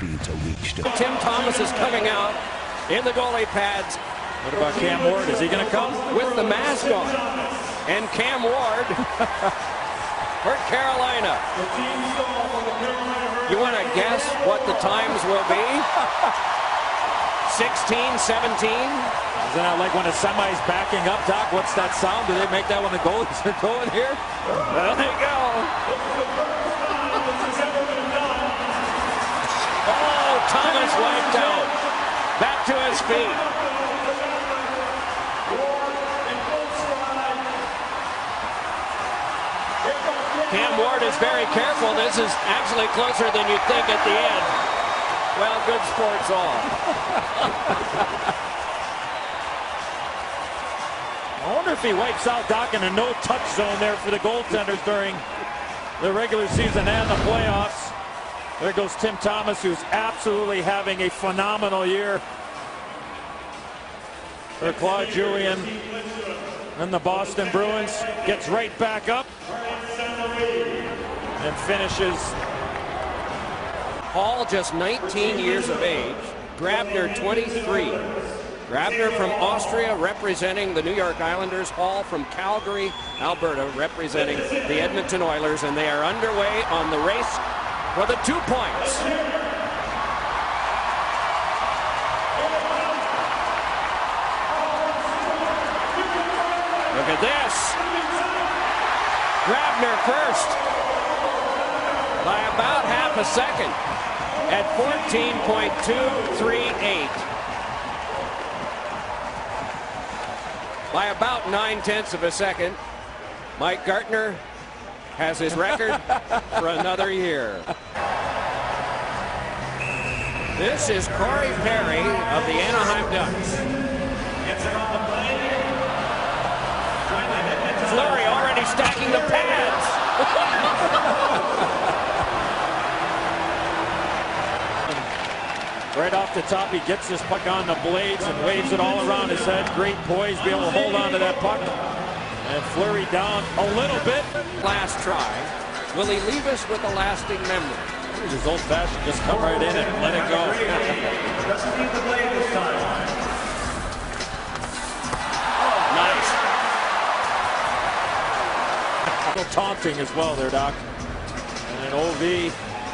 be to reach the... Tim Thomas is coming out in the goalie pads. What about Cam Ward? Is he going to come? With the mask on. And Cam Ward for Carolina. You want to guess what the times will be? 16, 17? Isn't that like when a semi's backing up, Doc? What's that sound? Do they make that when the goalies are going here? Well, there you go. Oh, Thomas wiped out. Back to his feet. Cam Ward is very careful. This is actually closer than you'd think at the end. Well, good sports all. I wonder if he wipes out Doc in a no-touch zone there for the goaltenders during the regular season and the playoffs. There goes Tim Thomas, who's absolutely having a phenomenal year for Claude Julien and the Boston Bruins. Gets right back up and finishes. Hall just 19 years of age. Grabner 23. Grabner from Austria representing the New York Islanders. Hall from Calgary, Alberta representing the Edmonton Oilers. And they are underway on the race for the 2 points. Look at this. Grabner first by about half a second at 14.238. By about 9/10 of a second, Mike Gartner has his record for another year. This is Corey Perry of the Anaheim Ducks. Fleury already stacking the pads. Right off the top, he gets this puck on the blades and waves it all around his head. Great poise, be able to hold on to that puck. And Fleury down a little bit. Last try. Will he leave us with a lasting memory? He's just old-fashioned. Just come right in and let it go. Doesn't need the blade this time. Nice. A little taunting as well there, Doc. And an OV.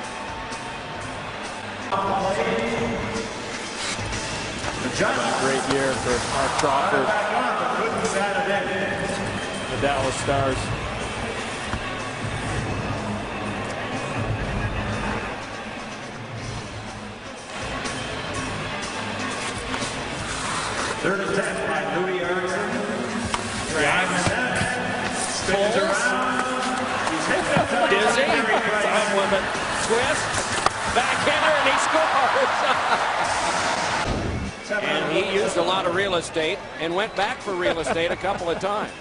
Great year for Mark Crawford, the Dallas Stars. Third attempt by Louis Erickson. Spins around. Dizzy. Up with it. Twist. Backhander, and he scores. And he used a lot of real estate and went back for real estate a couple of times.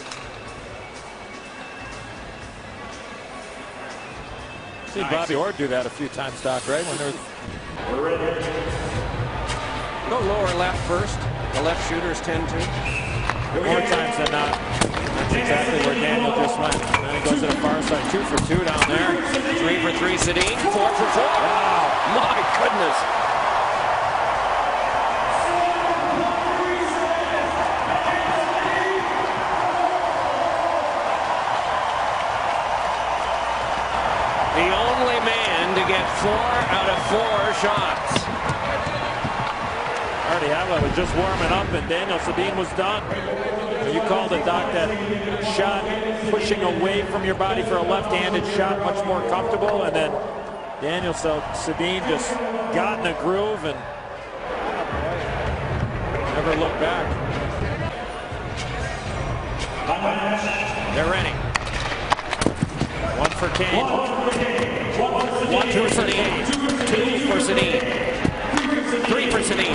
See Bobby Orr do that a few times, Doc, right? When there's Go lower left first. The left shooters tend to. more times than not. That's exactly where Daniel just went. And then he goes to the far side, 2 for 2 down there. 3 for 3, Sedin. 4 for 4. Wow. My goodness. The only man to get 4 out of 4 shots. Artie Havlat was just warming up, and Daniel Sedin was done. You called it, Doc, that shot pushing away from your body for a left-handed shot, much more comfortable, and then Daniel Sedin just got in a groove and never looked back. They're ready. 1 for Kane. 1 for Sedin. 2 for Sedin. 3 for Sedin.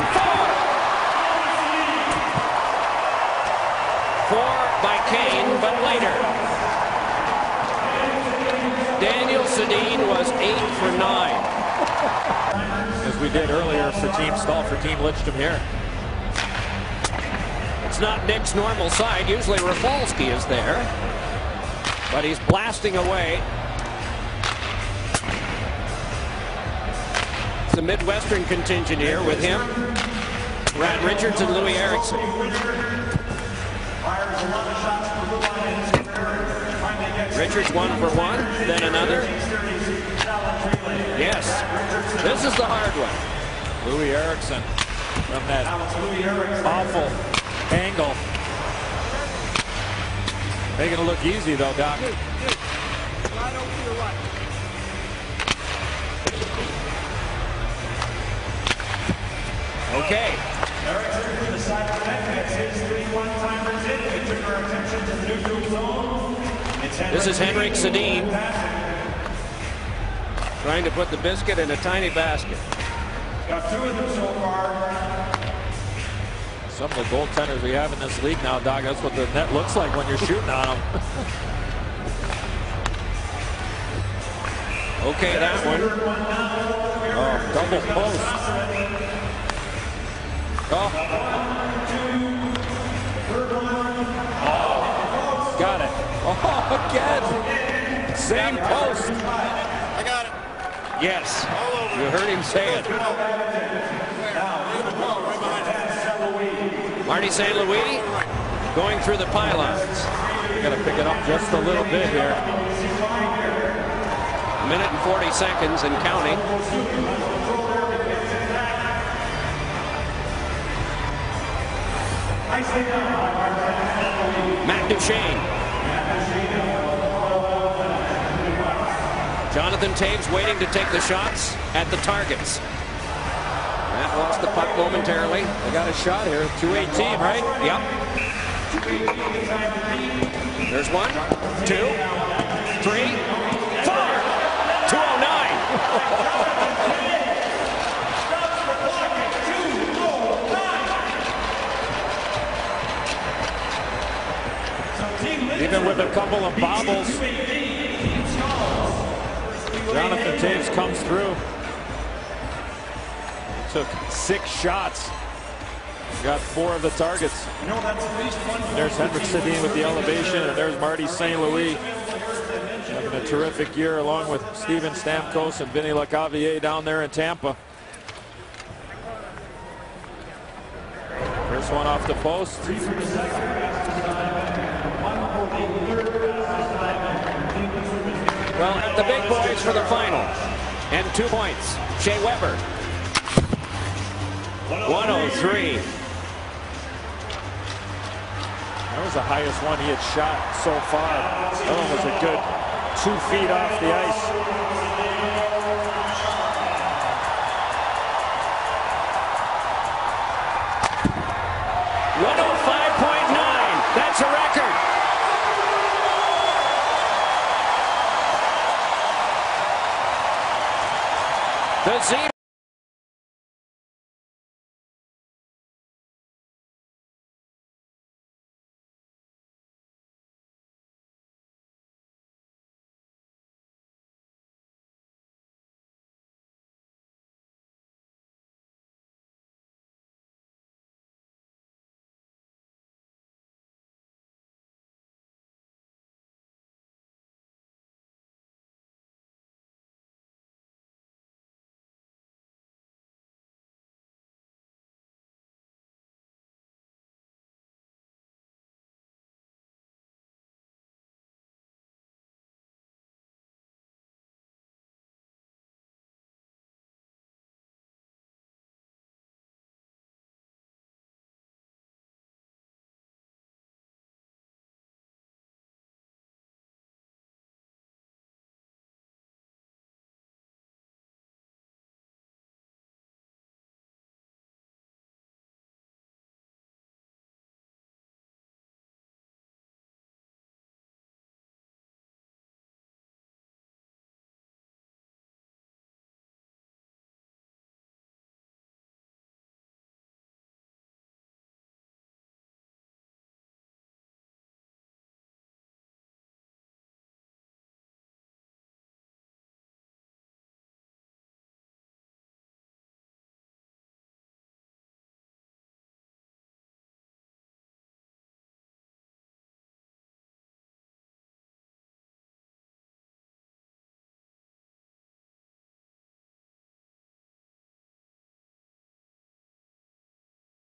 4 by Kane, but later. Daniel Sedin was 8 for 9. As we did earlier for Team Stahl, for Team Lidstrom here. It's not Nick's normal side. Usually Rafalski is there. But he's blasting away. the Midwestern contingent here with him, Brad Richards and Louis Erickson. Richards 1 for 1, then another. Yes, this is the hard one. Louis Erickson from that awful angle. Making it look easy though, Doc. Okay. This is Henrik Sedin trying to put the biscuit in a tiny basket. Got 2 of them so far. Some of the goaltenders we have in this league now, Doc, that's what the net looks like when you're shooting on them. Okay, that one. Oh, double post. Oh. Got it. Oh, again. Same post. I got it. Yes. You heard him say it. Marty St. Louis going through the pylons. You got to pick it up just a little bit here. A minute and 40 seconds and counting. Matt Duchene. Jonathan Toews waiting to take the shots at the targets. Matt lost the puck momentarily. They got a shot here. 2-18, right? Yep. There's 1, 2, 3, 4. 209. Even with a couple of bobbles, Jonathan Toews comes through. Took 6 shots. Got 4 of the targets. There's Henrik Sedin with the elevation, and there's Marty St. Louis having a terrific year along with Steven Stamkos and Vinny Lecavalier down there in Tampa. First one off the post. Well, the big boys for the final. And 2 points. Shea Weber. 103. That was the highest one he had shot so far. That one was a good 2 feet off the ice. That's a record. The Z